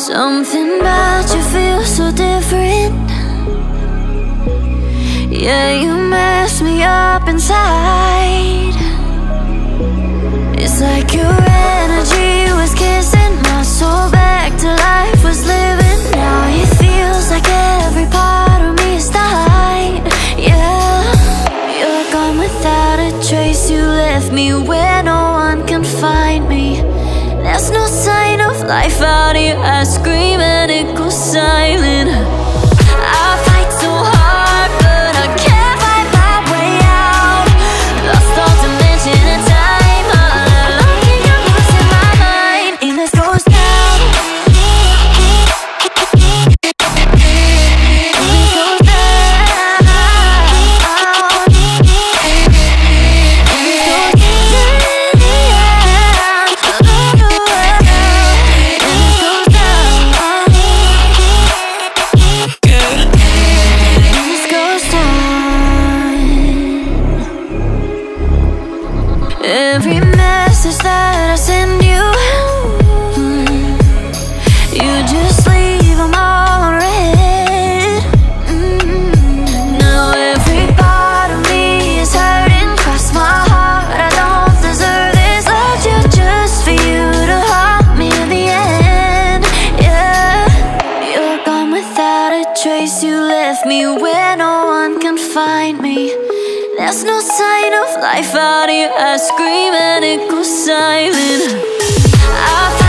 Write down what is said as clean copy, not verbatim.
Something about you feels so different. Yeah, you mess me up inside. It's like your energy was kissing my soul back to life, was living. Now it feels like every part of me is died. Yeah, you're gone without a trace. You left me where no one can find me. There's no sign of life out here. I scream and it goes silent. I fight so hard, but I can't find my way out. Lost all dimension and time. All alone, you're losing my mind. And this goes down. Every message that I send you, you just leave them all unread. Now every part of me is hurting. Cross my heart, I don't deserve this. Loved you just for you to haunt me in the end. Yeah, you're gone without a trace. You left me where no one can find me. There's no sign of life out here. I scream and it goes silent.